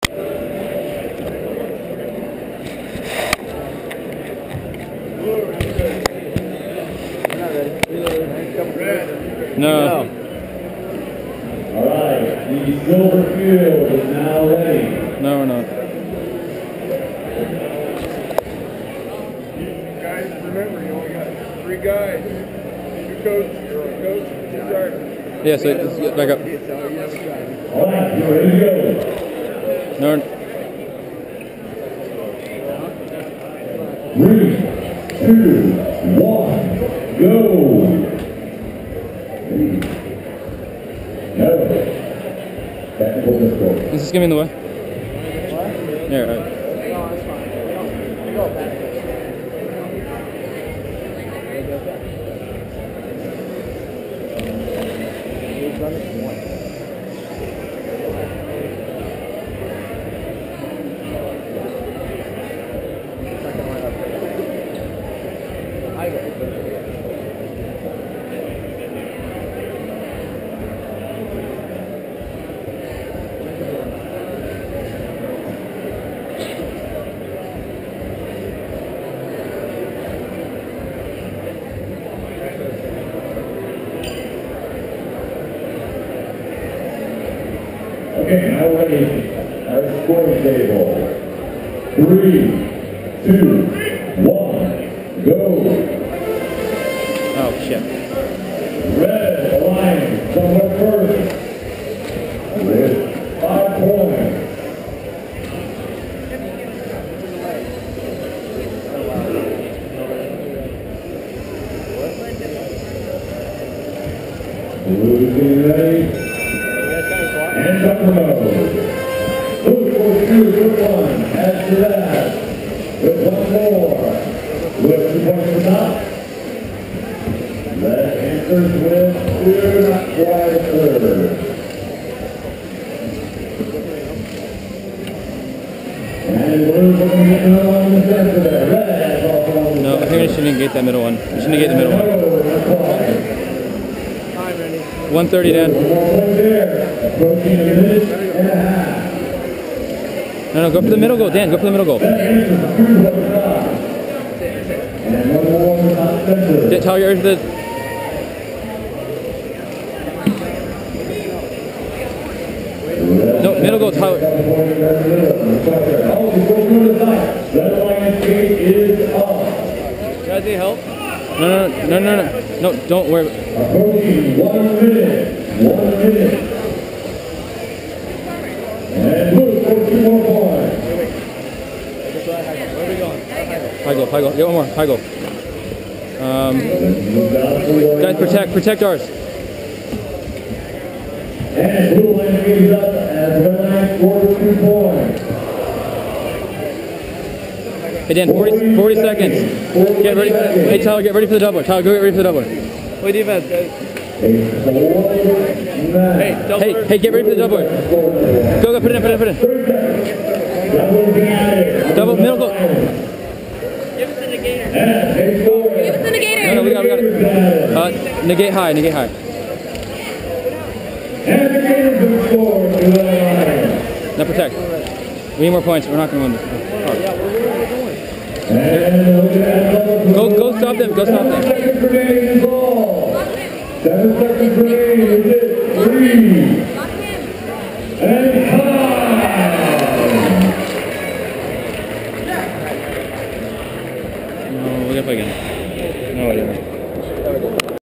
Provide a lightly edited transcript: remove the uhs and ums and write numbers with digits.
No. All right, the silver field is now ready. No, we're not. Guys, remember, you only got 3 guys. 2 coaches, you're a coach, 2 starters. Yeah, so let's get back up. All right, you're ready to go. No. 3, 2, 1, go. No. Technical difficulty. Is this getting in the way? What? Yeah, right. No, that's fine. We go back. Okay, now ready. Our scoring table. 3, 2, 1, go. Oh, shit. Red Alliance comes up first with 5 points. Blues getting ready. And up the road. Blue for 2, good one. After that, with 1 more. With 2 points for top. Red answers with 2, not quite third. And blue going to get another one in the center there. Red also on the No, I think I shouldn't negate that middle one. I shouldn't negate the middle one. 130, Dan. 1 more point there. Approaching a minute and a half. No, go for the middle goal, Dan. Go for the middle goal. Red answers with 2 on the top. And 1 more on the top center. Tyler, you're into the... No, middle goal, Tyler. Oh, we go through the side. Red Alliance gate is up. Guys, need help? No, don't worry. Approaching 1 minute. 1 minute. And blue for 2 more points. Where are we going? High goal. Get one more. High goal. Guys, protect ours. And blue line gives up as Red Alliance scores 2 points. Hey, Dan, 40 seconds. Get ready. Hey, Tyler, get ready for the doubler. Tyler, go get ready for the doubler. Play defense, guys. Hey, get ready for the doubler. Go, put it in. Double, middle goal. Give us the negator. Give us the negator. No, we got it. Negate high. And the game has been scored to Red Alliance. Now protect. We need more points. We're not going to win this. And Go stop them. 7 seconds remaining in ball. 7 seconds remaining. Is it 3? And 5. No, we got to play again. No, whatever.